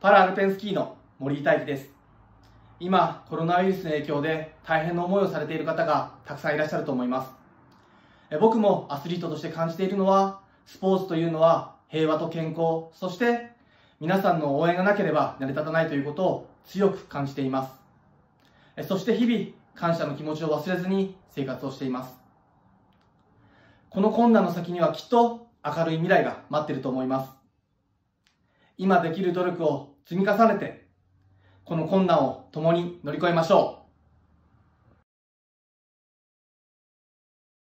パラアルペンスキーの森井大輝です。今、コロナウイルスの影響で大変な思いをされている方がたくさんいらっしゃると思います。僕もアスリートとして感じているのは、スポーツというのは平和と健康、そして皆さんの応援がなければ成り立たないということを強く感じています。そして日々、感謝の気持ちを忘れずに生活をしています。この困難の先にはきっと明るい未来が待っていると思います。今できる努力を積み重ねて、この困難を共に乗り越えましょう。